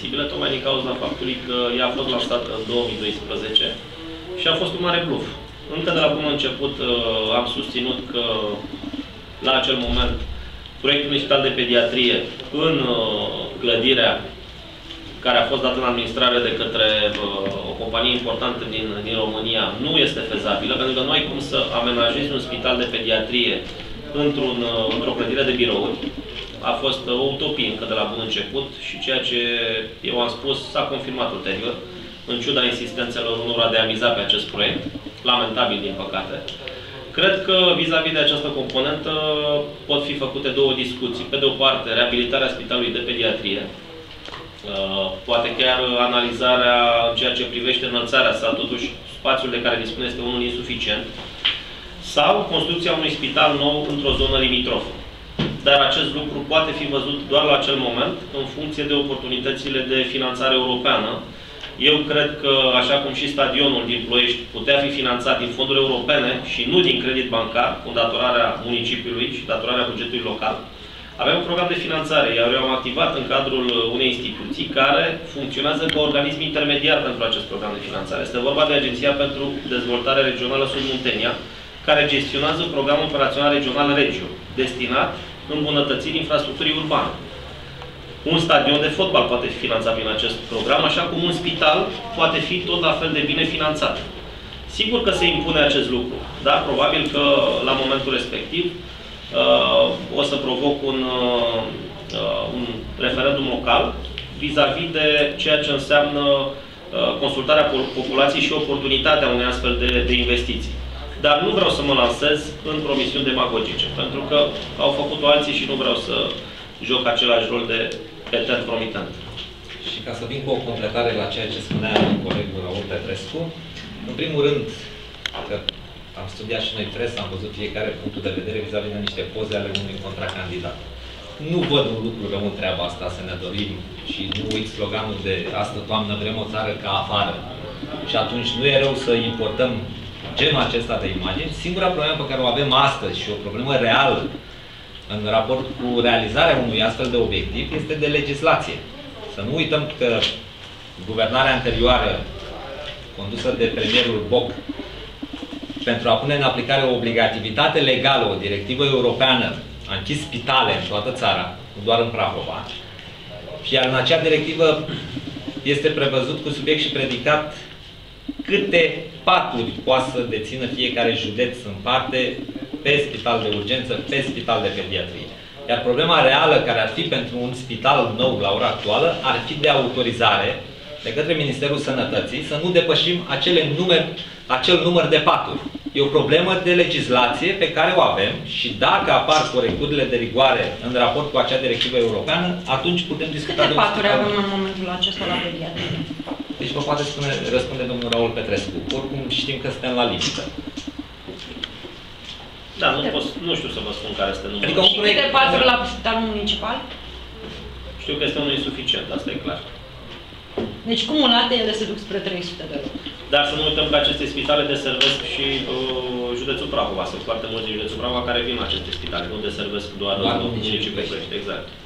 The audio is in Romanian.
inaccesibilă, tocmai din cauza faptului că ea a fost lansată în 2012 și a fost un mare bluf. Încă de la bun început am susținut că la acel moment proiectul unui spital de pediatrie în clădirea care a fost dată în administrare de către o companie importantă din România nu este fezabilă, pentru că nu ai cum să amenajezi un spital de pediatrie într-o clădire de birouri. A fost o utopie încă de la bun început și ceea ce eu am spus s-a confirmat ulterior, în ciuda insistențelor unora de a miza pe acest proiect, lamentabil din păcate. Cred că vis-a-vis de această componentă pot fi făcute două discuții. Pe de o parte, reabilitarea spitalului de pediatrie, poate chiar analizarea în ceea ce privește înălțarea sa, totuși spațiul de care dispune este unul insuficient, sau construcția unui spital nou într-o zonă limitrofă. Dar acest lucru poate fi văzut doar la acel moment, în funcție de oportunitățile de finanțare europeană. Eu cred că, așa cum și stadionul din Ploiești putea fi finanțat din fonduri europene și nu din credit bancar, cu datorarea municipiului și datorarea bugetului local, avem un program de finanțare, iar eu am activat în cadrul unei instituții care funcționează ca organism intermediar pentru acest program de finanțare. Este vorba de Agenția pentru Dezvoltare Regională Sud-Muntenia, care gestionează programul operațional regional Regio, destinat îmbunătățirii infrastructurii urbane. Un stadion de fotbal poate fi finanțat prin acest program, așa cum un spital poate fi tot la fel de bine finanțat. Sigur că se impune acest lucru, dar probabil că la momentul respectiv o să provoc un referendum local vis-a-vis de ceea ce înseamnă consultarea populației și oportunitatea unei astfel de investiții. Dar nu vreau să mă lansez în promisiuni demagogice, pentru că au făcut-o alții și nu vreau să joc același rol de petent promitent. Și ca să vin cu o completare la ceea ce spunea colegul Raul Petrescu, în primul rând, că am studiat și noi presă, am văzut fiecare punctul de vedere vis-a-vis de niște poze ale unui contracandidat. Nu văd un lucru rău în treaba asta, să ne dorim și nu uit sloganul de astă toamnă vrem o țară ca afară. Și atunci nu e rău să importăm genul acesta de imagini. Singura problemă pe care o avem astăzi și o problemă reală în raport cu realizarea unui astfel de obiectiv este de legislație. Să nu uităm că guvernarea anterioară, condusă de premierul Boc, pentru a pune în aplicare o obligativitate legală, o directivă europeană, a închis spitale în toată țara, nu doar în Prahova. Și iar în acea directivă este prevăzut cu subiect și predicat câte paturi poate să dețină fiecare județ în parte pe spital de urgență, pe spital de pediatrie. Iar problema reală care ar fi pentru un spital nou la ora actuală ar fi de autorizare de către Ministerul Sănătății să nu depășim acel număr de paturi. E o problemă de legislație pe care o avem și dacă apar corecturile de rigoare în raport cu acea directivă europeană, atunci putem discuta de paturi avem în momentul acesta la pediatrie? Deci vă poate răspunde domnul Raul Petrescu. Oricum știm că suntem la limită. Da, nu știu să vă spun care este numărul. Adică și câte paturi la spitalul municipal? Știu că este unul insuficient, asta e clar. Deci cumulate ele se duc spre 300 de locuri. Dar să nu uităm că aceste spitale deservesc și județul Prahova. Sunt foarte mulți din județul Prahova care vin la aceste spitale, nu deservesc doar municipiul Ploiești. Exact.